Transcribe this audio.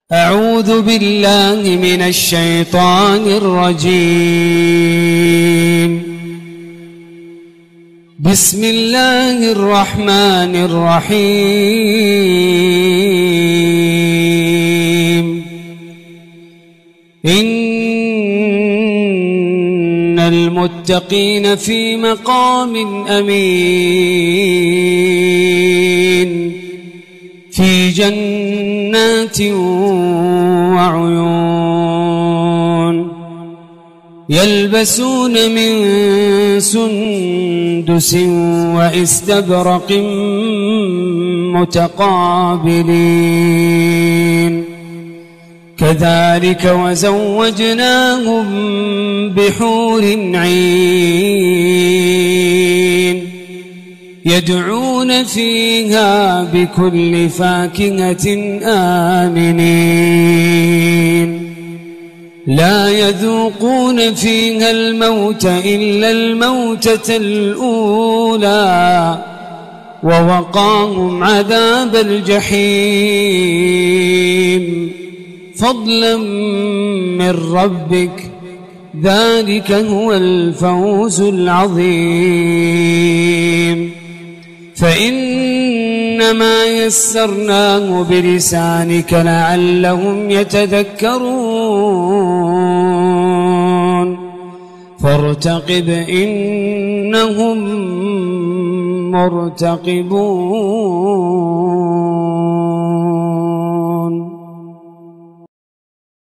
أعوذ بالله من الشيطان الرجيم. بسم الله الرحمن الرحيم. إن المتقين في مقام أمين في جنات وعيون يلبسون من سندس واستبرق متقابلين كذلك وزوجناهم بحور عين يدعون فيها بكل فاكهة آمنين لا يذوقون فيها الموت إلا الموتة الأولى ووقاهم عذاب الجحيم فضلا من ربك ذلك هو الفوز العظيم. فإنما يسرناه بلسانك لعلهم يتذكرون فارتقب إنهم مرتقبون.